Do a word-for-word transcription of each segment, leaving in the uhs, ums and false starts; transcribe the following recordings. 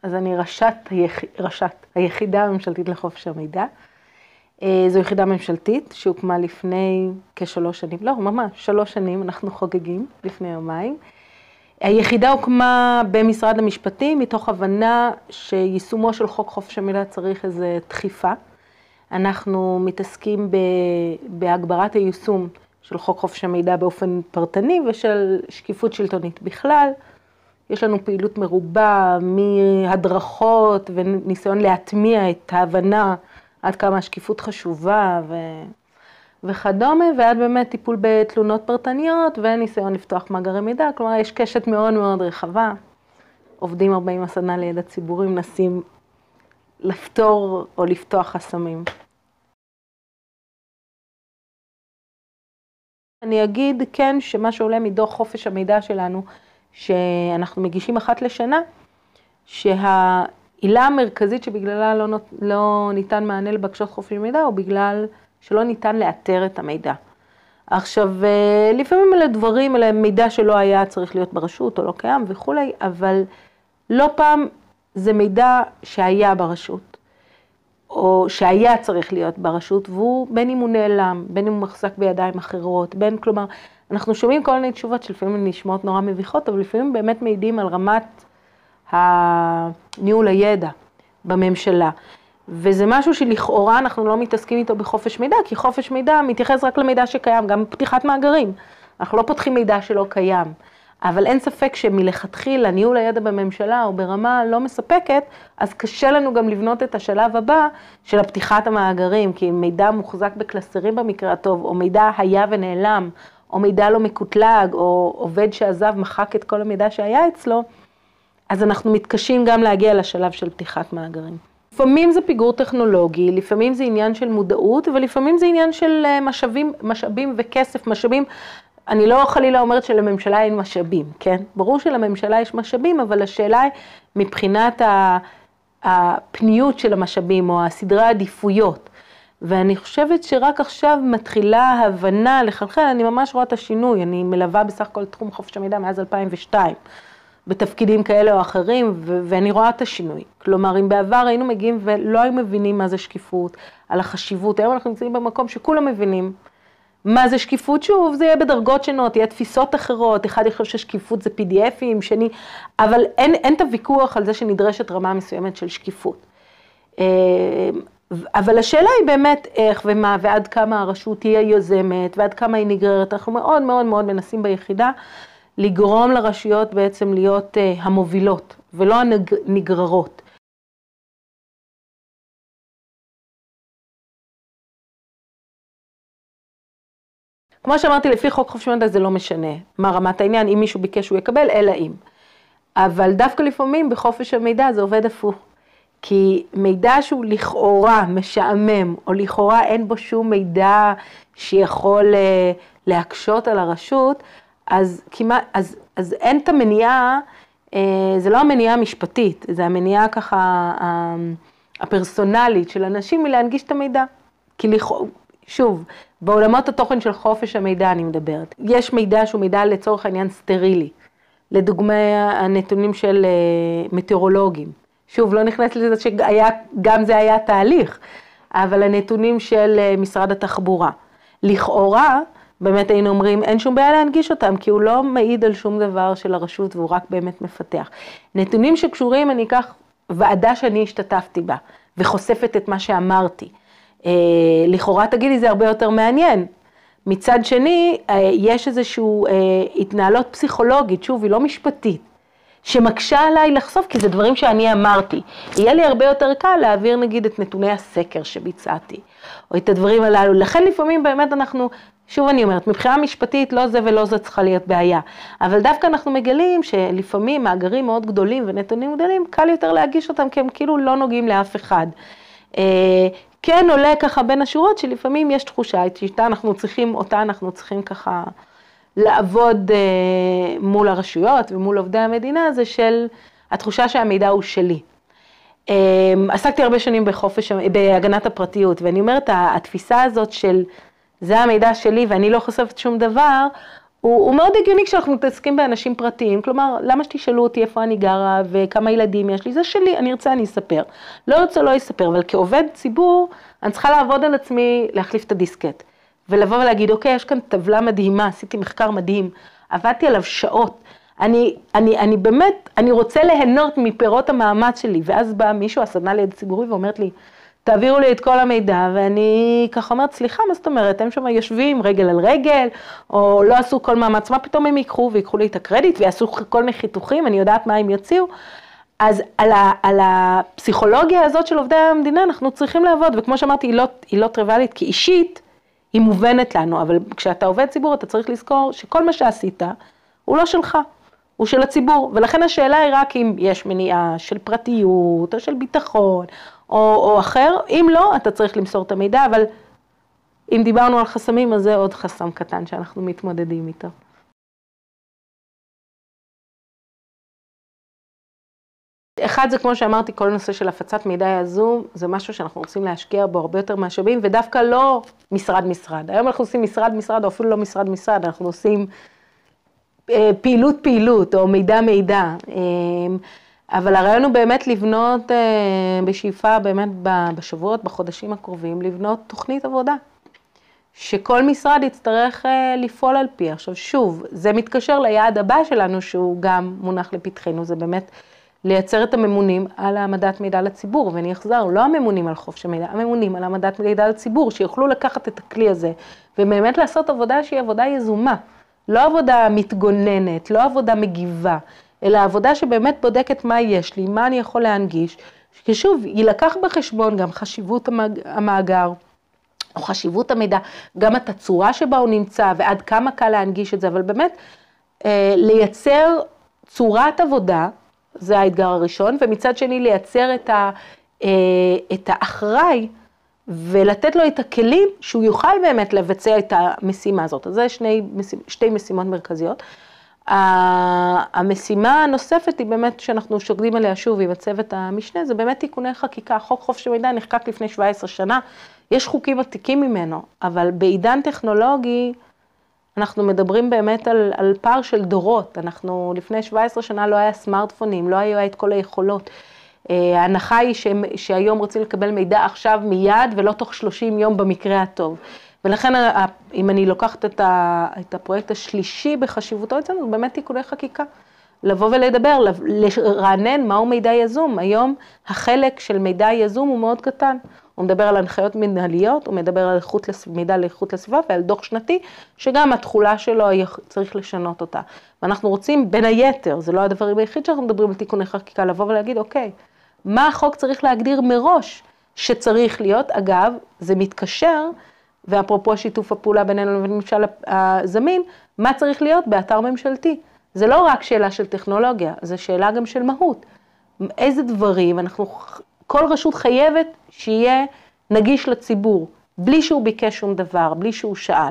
אז אני ראשת, היח... ראשת היחידה הממשלתית לחופש המידע. זו יחידה ממשלתית שהוקמה לפני כשלוש שנים, לא, ממש, שלוש שנים, אנחנו חוגגים לפני יומיים. היחידה הוקמה במשרד המשפטים, מתוך הבנה שיישומו של חוק חופש המידע צריך איזו דחיפה. אנחנו מתעסקים בהגברת היישום של חוק חופש המידע באופן פרטני ושל שקיפות שלטונית בכלל. יש לנו פעילות מרובה מהדרכות וניסיון להטמיע את ההבנה עד כמה השקיפות חשובה ו... וכדומה, ועד באמת טיפול בתלונות פרטניות וניסיון לפתוח מאגרי מידע. כלומר, יש קשת מאוד מאוד רחבה. עובדים ארבעים שנה לידע ציבורי, מנסים לפתור או לפתוח חסמים. אני אגיד כן שמה שעולה מדוח חופש המידע שלנו, שאנחנו מגישים אחת לשנה, שהעילה המרכזית שבגללה לא, נות... לא ניתן מענה לבקשות חופש המידע, הוא בגלל שלא ניתן לאתר את המידע. עכשיו, לפעמים אלה דברים, אלה מידע שלא היה צריך להיות ברשות או לא קיים וכולי, אבל לא פעם זה מידע שהיה ברשות, או שהיה צריך להיות ברשות, והוא בין אם הוא נעלם, בין אם הוא מחזק בידיים אחרות, בין, כלומר, אנחנו שומעים כל מיני תשובות שלפעמים נשמעות נורא מביכות, אבל לפעמים באמת מעידים על רמת הניהול הידע בממשלה. וזה משהו שלכאורה אנחנו לא מתעסקים איתו בחופש מידע, כי חופש מידע מתייחס רק למידע שקיים, גם פתיחת מאגרים. אנחנו לא פותחים מידע שלא קיים. אבל אין ספק שמלכתחילה ניהול הידע בממשלה או ברמה לא מספקת, אז קשה לנו גם לבנות את השלב הבא של הפתיחת המאגרים, כי מידע מוחזק בקלסטרים במקרה הטוב, או מידע היה ונעלם, או מידע לא מקוטלג, או עובד שעזב מחק את כל המידע שהיה אצלו, אז אנחנו מתקשים גם להגיע לשלב של פתיחת מאגרים. לפעמים זה פיגור טכנולוגי, לפעמים זה עניין של מודעות, ולפעמים זה עניין של משאבים, משאבים וכסף, משאבים. אני לא חלילה אומרת שלממשלה אין משאבים, כן? ברור שלממשלה יש משאבים, אבל השאלה היא מבחינת הפניות של המשאבים או הסדרי העדיפויות. ואני חושבת שרק עכשיו מתחילה ההבנה לחלחל, אני ממש רואה את השינוי, אני מלווה בסך הכל תחום חופש המידע מאז אלפיים ושתיים, בתפקידים כאלה או אחרים, ו- ואני רואה את השינוי. כלומר, אם בעבר היינו מגיעים ולא היו מבינים מה זה שקיפות, על החשיבות, היום אנחנו נמצאים במקום שכולם מבינים מה זה שקיפות, שוב, זה יהיה בדרגות שונות, יהיה תפיסות אחרות, אחד יחשוב ששקיפות זה פי די אפים, שני, אבל אין, אין את הוויכוח על זה שנדרשת רמה מסוימת של שקיפות. אבל השאלה היא באמת איך ומה, ועד כמה הרשות תהיה יוזמת, ועד כמה היא נגררת. אנחנו מאוד מאוד מאוד מנסים ביחידה, לגרום לרשויות בעצם להיות המובילות, ולא הנגררות. כמו שאמרתי, לפי חוק חופש המידע זה לא משנה מה רמת העניין, אם מישהו ביקש הוא יקבל, אלא אם. אבל דווקא לפעמים בחופש המידע זה עובד הפוך. כי מידע שהוא לכאורה משעמם, או לכאורה אין בו שום מידע שיכול להקשות על הרשות, אז, כמעט, אז, אז אין את המניעה, זה לא המניעה המשפטית, זה המניעה ככה הפרסונלית של אנשים מלהנגיש את המידע. כי לכאורה, שוב, בעולמות התוכן של חופש המידע אני מדברת. יש מידע שהוא מידע לצורך העניין סטרילי, לדוגמה הנתונים של מטאורולוגים. שוב, לא נכנס לזה שגם זה היה תהליך, אבל הנתונים של משרד התחבורה. לכאורה, באמת היינו אומרים, אין שום בעיה להנגיש אותם, כי הוא לא מעיד על שום דבר של הרשות, והוא רק באמת מפתח. נתונים שקשורים, אני אקח ועדה שאני השתתפתי בה, וחושפת את מה שאמרתי. לכאורה תגידי, זה הרבה יותר מעניין. מצד שני, יש איזושהי התנהלות פסיכולוגית, שוב, היא לא משפטית, שמקשה עליי לחשוף, כי זה דברים שאני אמרתי. יהיה לי הרבה יותר קל להעביר, נגיד, את נתוני הסקר שביצעתי, או את הדברים הללו. לכן לפעמים באמת אנחנו, שוב אני אומרת, מבחינה משפטית לא זה ולא זה צריכה להיות בעיה. אבל דווקא אנחנו מגלים שלפעמים מאגרים מאוד גדולים ונתונים גדולים, קל יותר להגיש אותם, כי הם כאילו לא נוגעים לאף אחד. כן עולה ככה בין השורות שלפעמים יש תחושה, שאותה אנחנו צריכים, אותה אנחנו צריכים ככה לעבוד מול הרשויות ומול עובדי המדינה, זה של התחושה שהמידע הוא שלי. עסקתי הרבה שנים בחופש, בהגנת הפרטיות, ואני אומרת, התפיסה הזאת של זה המידע שלי ואני לא חושפת שום דבר, הוא, הוא מאוד הגיוני כשאנחנו מתעסקים באנשים פרטיים, כלומר, למה שתשאלו אותי איפה אני גרה וכמה ילדים יש לי, זה שלי, אני ארצה, אני אספר. לא ארצה, לא אספר, אבל כעובד ציבור, אני צריכה לעבוד על עצמי, להחליף את הדיסקט, ולבוא ולהגיד, אוקיי, יש כאן טבלה מדהימה, עשיתי מחקר מדהים, עבדתי עליו שעות, אני, אני, אני באמת, אני רוצה ליהנות מפירות המאמץ שלי, ואז בא מישהו, הסדנה ליד ציבורי, ואומרת לי, תעבירו לי את כל המידע, ואני ככה אומרת, סליחה, מה זאת אומרת, הם שם יושבים רגל על רגל, או לא עשו כל מאמץ, מה פתאום הם ייקחו ויקחו לי את הקרדיט, ויעשו כל מיני חיתוכים, אני יודעת מה הם יוציאו, אז על, ה, על הפסיכולוגיה הזאת של עובדי המדינה, אנחנו צריכים לעבוד, וכמו שאמרתי, היא לא, היא לא טריוויאלית, כי אישית, היא מובנת לנו, אבל כשאתה עובד ציבור, אתה צריך לזכור שכל מה שעשית, הוא לא שלך. הוא של הציבור, ולכן השאלה היא רק אם יש מניעה של פרטיות, או של ביטחון, או, או אחר, אם לא, אתה צריך למסור את המידע, אבל אם דיברנו על חסמים, אז זה עוד חסם קטן שאנחנו מתמודדים איתו. אחד זה כמו שאמרתי, כל נושא של הפצת מידע יזום, זה משהו שאנחנו רוצים להשקיע בו הרבה יותר משאבים, ודווקא לא משרד משרד. היום אנחנו עושים משרד משרד, או אפילו לא משרד משרד, אנחנו עושים פעילות פעילות או מידע מידע, אבל הרעיון הוא באמת לבנות בשאיפה באמת בשבועות, בחודשים הקרובים, לבנות תוכנית עבודה, שכל משרד יצטרך לפעול על פי. עכשיו שוב, זה מתקשר ליעד הבא שלנו שהוא גם מונח לפתחנו, זה באמת לייצר את הממונים על העמדת מידע לציבור, ואני אחזר, לא הממונים על חופש המידע, הממונים על העמדת מידע לציבור, שיוכלו לקחת את הכלי הזה, ובאמת לעשות עבודה שהיא עבודה יזומה. לא עבודה מתגוננת, לא עבודה מגיבה, אלא עבודה שבאמת בודקת מה יש לי, מה אני יכול להנגיש, ששוב, יילקח בחשבון גם חשיבות המאגר, או חשיבות המידע, גם את הצורה שבה הוא נמצא, ועד כמה קל להנגיש את זה, אבל באמת, לייצר צורת עבודה, זה האתגר הראשון, ומצד שני לייצר את, ה, את האחראי, ולתת לו את הכלים שהוא יוכל באמת לבצע את המשימה הזאת. אז זה שני, שתי משימות מרכזיות. המשימה הנוספת היא באמת שאנחנו שוקדים עליה שוב עם הצוות המשנה, זה באמת תיקוני חקיקה. חוק חופש המידע נחקק לפני שבע עשרה שנה, יש חוקים עתיקים ממנו, אבל בעידן טכנולוגי אנחנו מדברים באמת על, על פער של דורות. אנחנו לפני שבע עשרה שנה לא היה סמארטפונים, לא היה את כל היכולות. ההנחה היא שהיום רוצים לקבל מידע עכשיו מיד ולא תוך שלושים יום במקרה הטוב. ולכן אם אני לוקחת את הפרויקט השלישי בחשיבותו אצלנו, זה באמת תיקוני חקיקה. לבוא ולדבר, לרענן מהו מידע יזום. היום החלק של מידע יזום הוא מאוד קטן. הוא מדבר על הנחיות מנהליות, הוא מדבר על איכות מידע לאיכות לסביבה ועל דוח שנתי, שגם התחולה שלו צריך לשנות אותה. ואנחנו רוצים בין היתר, זה לא הדברים היחיד שאנחנו מדברים על תיקוני חקיקה, לבוא ולהגיד, אוקיי, מה החוק צריך להגדיר מראש שצריך להיות? אגב, זה מתקשר, ואפרופו שיתוף הפעולה בינינו לבין ממשל הזמין, מה צריך להיות באתר ממשלתי? זה לא רק שאלה של טכנולוגיה, זה שאלה גם של מהות. איזה דברים, אנחנו, כל רשות חייבת שיהיה נגיש לציבור, בלי שהוא ביקש שום דבר, בלי שהוא שאל.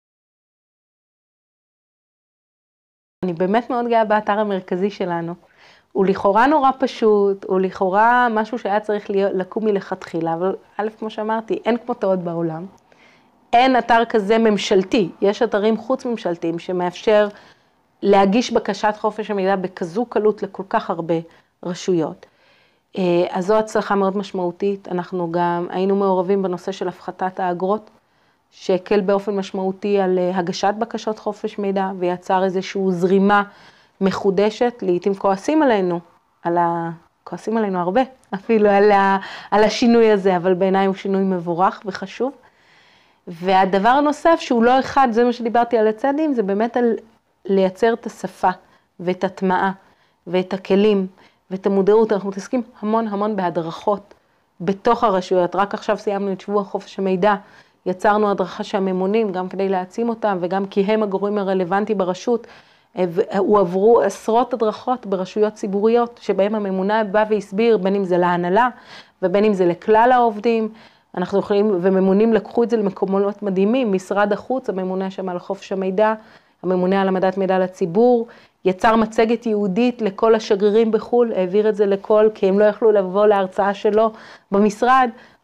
אני באמת מאוד גאה באתר המרכזי שלנו. הוא לכאורה נורא פשוט, הוא לכאורה משהו שהיה צריך לקום מלכתחילה, אבל א', כמו שאמרתי, אין כמותו עוד בעולם. אין אתר כזה ממשלתי, יש אתרים חוץ ממשלתיים שמאפשר להגיש בקשת חופש המידע בכזו קלות לכל כך הרבה רשויות. אז זו הצלחה מאוד משמעותית, אנחנו גם היינו מעורבים בנושא של הפחתת האגרות, שהקל באופן משמעותי על הגשת בקשות חופש מידע, ויצר איזושהי זרימה מחודשת, לעתים כועסים עלינו, על ה... כועסים עלינו הרבה, אפילו על, ה... על השינוי הזה, אבל בעיניי הוא שינוי מבורך וחשוב. והדבר הנוסף שהוא לא אחד, זה מה שדיברתי על הצעדים, זה באמת על לייצר את השפה ואת הטמעה ואת הכלים ואת המודעות. אנחנו מתעסקים המון המון בהדרכות בתוך הרשויות. רק עכשיו סיימנו את שבוע חופש המידע, יצרנו הדרכה שהממונים, גם כדי להעצים אותם וגם כי הם הגורמים הרלוונטיים ברשות, הועברו עשרות הדרכות ברשויות ציבוריות, שבהם הממונה בא והסביר, בין אם זה להנהלה ובין אם זה לכלל העובדים. אנחנו יכולים, וממונים לקחו את זה למקומות מדהימים, משרד החוץ, הממונה שם על חופש המידע, הממונה על העמדת מידע לציבור, יצר מצגת יהודית לכל השגרירים בחו"ל, העביר את זה לכל, כי הם לא יכלו לבוא להרצאה שלו במשרד,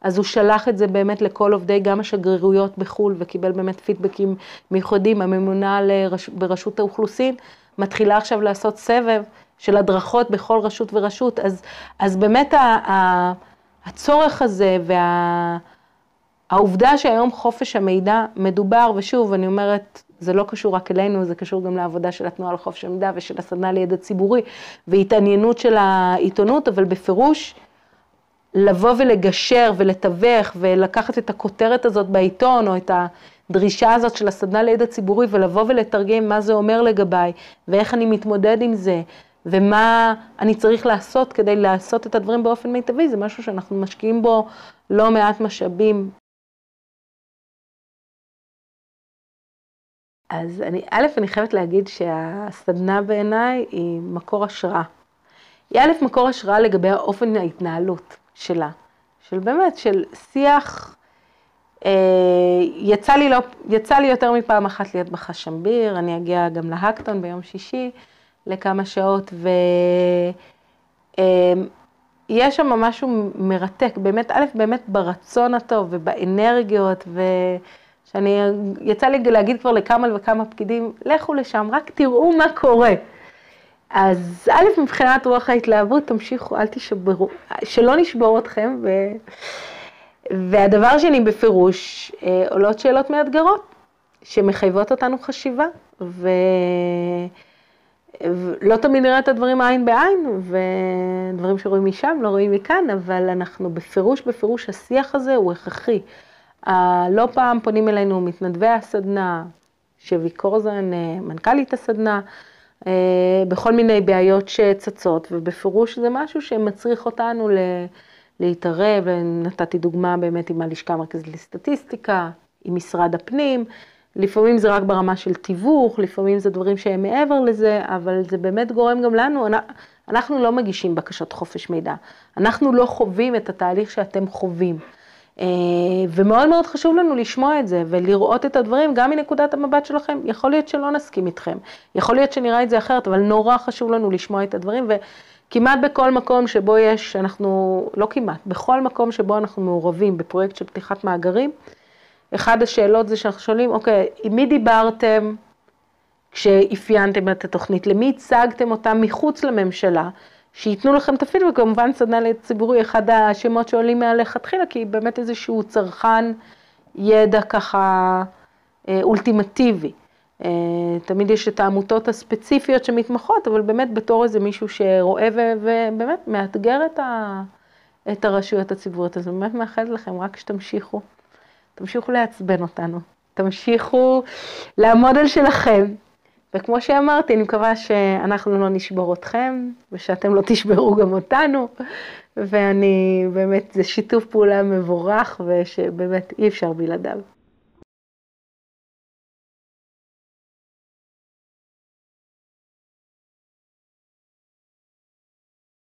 אז הוא שלח את זה באמת לכל עובדי גם השגרירויות בחו"ל, וקיבל באמת פידבקים מיוחדים. הממונה לרש... ברשות האוכלוסין מתחילה עכשיו לעשות סבב של הדרכות בכל רשות ורשות, אז, אז באמת ה... ה... הצורך הזה וה... העובדה שהיום חופש המידע מדובר, ושוב, אני אומרת, זה לא קשור רק אלינו, זה קשור גם לעבודה של התנועה לחופש המידע ושל הסדנה לידע ציבורי, והתעניינות של העיתונות, אבל בפירוש, לבוא ולגשר ולתווך ולקחת את הכותרת הזאת בעיתון, או את הדרישה הזאת של הסדנה לידע ציבורי, ולבוא ולתרגם מה זה אומר לגביי, ואיך אני מתמודד עם זה, ומה אני צריך לעשות כדי לעשות את הדברים באופן מיטבי, זה משהו שאנחנו משקיעים בו לא מעט משאבים. אז אני, א', אני חייבת להגיד שהסדנה בעיניי היא מקור השראה. היא א', מקור השראה לגבי האופן ההתנהלות שלה, של באמת, של שיח, אה, יצא לי, לא, יצא לי יותר מפעם אחת להיות בחשמביר, אני אגיע גם להקטון ביום שישי לכמה שעות, ויש שם משהו מרתק, באמת, א', באמת ברצון הטוב ובאנרגיות, ו... שאני, יצא לי להגיד כבר לכמה וכמה פקידים, לכו לשם, רק תראו מה קורה. אז א', מבחינת רוח ההתלהבות, תמשיכו, אל תשברו, שלא נשבור אתכם. ו... והדבר שני בפירוש, עולות שאלות מאתגרות, שמחייבות אותנו חשיבה, ו... ולא תמיד נראה את הדברים עין בעין, ודברים שרואים משם, לא רואים מכאן, אבל אנחנו בפירוש, בפירוש, השיח הזה הוא הכרחי. לא פעם פונים אלינו מתנדבי הסדנה, שבי קורזן, מנכ"לית הסדנה, בכל מיני בעיות שצצות, ובפירוש זה משהו שמצריך אותנו להתערב, נתתי דוגמה באמת עם הלשכה המרכזית לסטטיסטיקה, עם משרד הפנים, לפעמים זה רק ברמה של תיווך, לפעמים זה דברים שהם מעבר לזה, אבל זה באמת גורם גם לנו, אנחנו לא מגישים בקשות חופש מידע, אנחנו לא חווים את התהליך שאתם חווים. ומאוד מאוד חשוב לנו לשמוע את זה ולראות את הדברים גם מנקודת המבט שלכם. יכול להיות שלא נסכים איתכם, יכול להיות שנראה את זה אחרת, אבל נורא חשוב לנו לשמוע את הדברים, וכמעט בכל מקום שבו יש, אנחנו, לא כמעט, בכל מקום שבו אנחנו מעורבים בפרויקט של פתיחת מאגרים, אחד השאלות זה שאנחנו שואלים, אוקיי, עם מי דיברתם כשאפיינתם את התוכנית, למי הצגתם אותם מחוץ לממשלה, שיתנו לכם את הפידבק, וכמובן סדנה לציבורי, אחד השמות שעולים מהלך התחילה, כי באמת איזשהו צרכן ידע ככה אולטימטיבי. תמיד יש את העמותות הספציפיות שמתמחות, אבל באמת בתור איזה מישהו שרואה ובאמת מאתגר את, ה, את הרשויות הציבוריות. אז באמת מאחלת לכם רק שתמשיכו, תמשיכו לעצבן אותנו, תמשיכו לעמוד על שלכם. וכמו שאמרתי, אני מקווה שאנחנו לא נשבור אתכם, ושאתם לא תשברו גם אותנו, ואני באמת, זה שיתוף פעולה מבורך, ושבאמת אי אפשר בלעדיו.